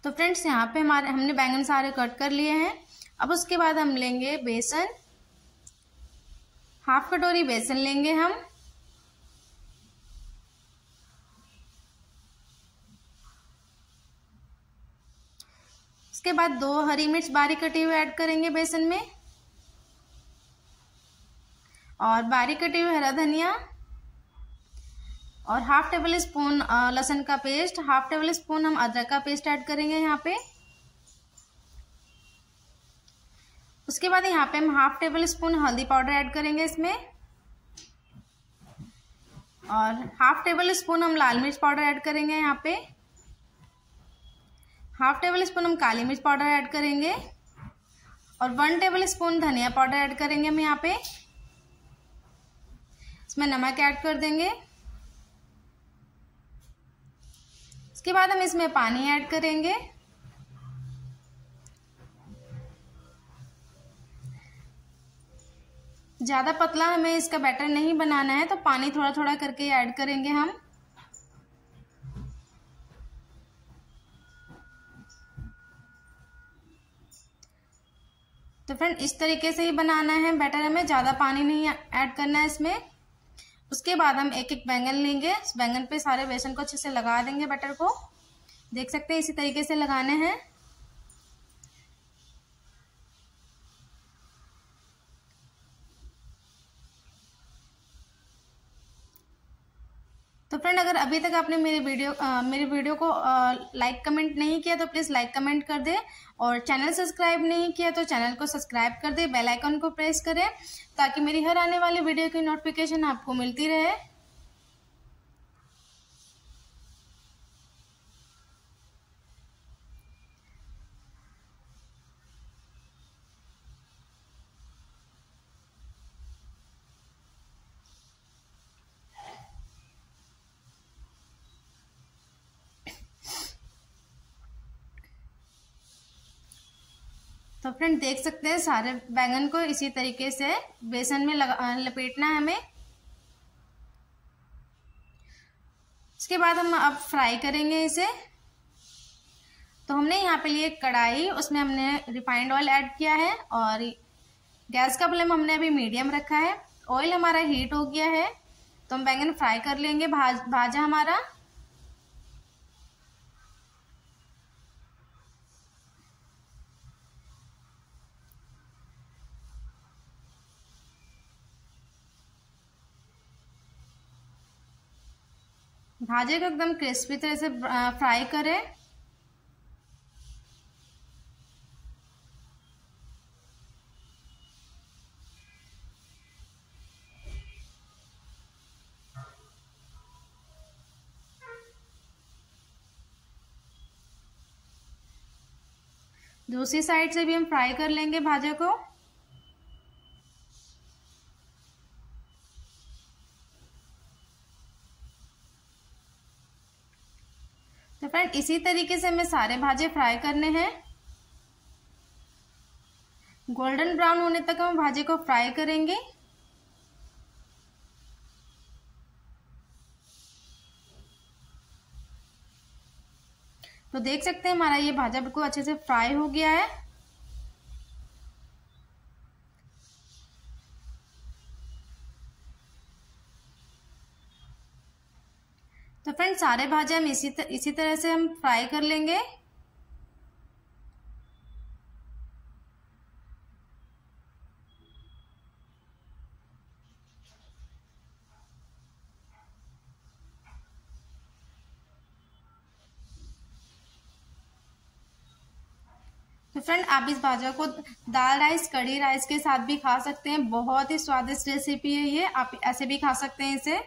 तो फ्रेंड्स यहाँ पे हमने बैंगन सारे कट कर लिए हैं। अब उसके बाद हम लेंगे बेसन, हाफ कटोरी बेसन लेंगे हम। उसके बाद 2 हरी मिर्च बारीक कटी हुई ऐड करेंगे बेसन में, और बारीक कटी हुई हरा धनिया, और हाफ टेबल स्पून लहसुन का पेस्ट, हाफ टेबल स्पून हम अदरक का पेस्ट ऐड करेंगे यहाँ पे। उसके बाद यहाँ पे हम हाफ टेबल स्पून हल्दी पाउडर ऐड करेंगे इसमें, और हाफ टेबल स्पून हम लाल मिर्च पाउडर ऐड करेंगे यहाँ पे। हाफ टेबल स्पून हम काली मिर्च पाउडर ऐड करेंगे, और 1 टेबल स्पून धनिया पाउडर ऐड करेंगे हम यहाँ पे। इसमें नमक ऐड कर देंगे। उसके बाद हम इसमें पानी ऐड करेंगे। ज़्यादा पतला हमें इसका बैटर नहीं बनाना है, तो पानी थोड़ा थोड़ा करके ऐड करेंगे हम। तो फ्रेंड इस तरीके से ही बनाना है बैटर, हमें ज़्यादा पानी नहीं ऐड करना है इसमें। उसके बाद हम एक एक बैंगन लेंगे, इस बैंगन पे सारे बेसन को अच्छे से लगा देंगे बैटर को। देख सकते हैं इसी तरीके से लगाने हैं। तो फ्रेंड अगर अभी तक आपने मेरी वीडियो को लाइक कमेंट नहीं किया तो प्लीज़ लाइक कमेंट कर दे, और चैनल सब्सक्राइब नहीं किया तो चैनल को सब्सक्राइब कर दे, बेल आइकन को प्रेस करें ताकि मेरी हर आने वाली वीडियो की नोटिफिकेशन आपको मिलती रहे। तो फ्रेंड देख सकते हैं सारे बैंगन को इसी तरीके से बेसन में लपेटना है हमें। उसके बाद हम अब फ्राई करेंगे इसे। तो हमने यहाँ पे लिए कढ़ाई, उसमें हमने रिफाइंड ऑयल ऐड किया है, और गैस का फ्लेम हमने अभी मीडियम रखा है। ऑयल हमारा हीट हो गया है, तो हम बैंगन फ्राई कर लेंगे। भाजा हमारा। भाजे को एकदम क्रिस्पी तरह से फ्राई करें। दूसरी साइड से भी हम फ्राई कर लेंगे भाजे को। तो फ्रेंड इसी तरीके से हमें सारे भाजे फ्राई करने हैं। गोल्डन ब्राउन होने तक हम भाजे को फ्राई करेंगे। तो देख सकते हैं हमारा ये भाजा बिल्कुल अच्छे से फ्राई हो गया है। तो फ्रेंड सारे भाजे हम इसी तरह से हम फ्राई कर लेंगे। तो फ्रेंड आप इस भाजा को दाल राइस, कढ़ी राइस के साथ भी खा सकते हैं। बहुत ही स्वादिष्ट रेसिपी है ये, आप ऐसे भी खा सकते हैं इसे।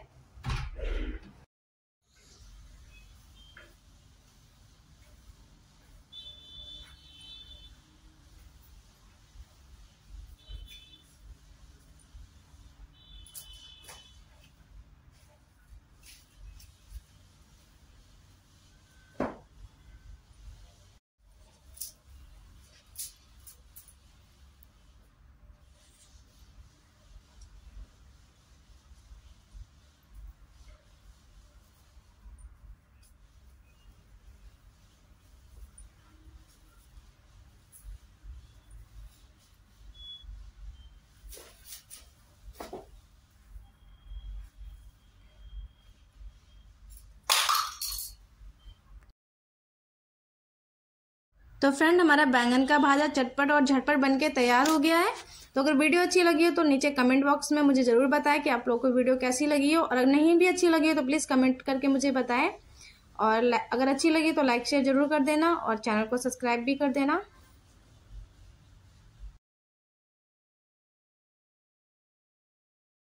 तो फ्रेंड हमारा बैंगन का भाजा चटपट और झटपट बनके तैयार हो गया है। तो अगर वीडियो अच्छी लगी हो तो नीचे कमेंट बॉक्स में मुझे ज़रूर बताएं कि आप लोगों को वीडियो कैसी लगी हो, और अगर नहीं भी अच्छी लगी हो तो प्लीज़ कमेंट करके मुझे बताएं। और अगर अच्छी लगी तो लाइक शेयर ज़रूर कर देना और चैनल को सब्सक्राइब भी कर देना।